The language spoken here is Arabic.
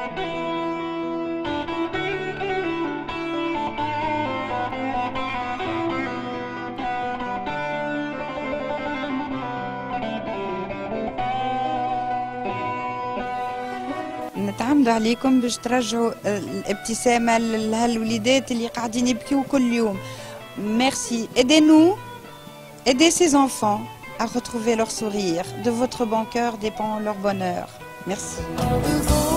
نتعمدوا عليكم باش ترجعوا الابتسامة لهالوليدات اللي قاعدين يبكيوا كل يوم. Merci. Aidez-nous, aidez ces enfants à retrouver leur sourire. De votre bon cœur dépend leur bonheur. Merci.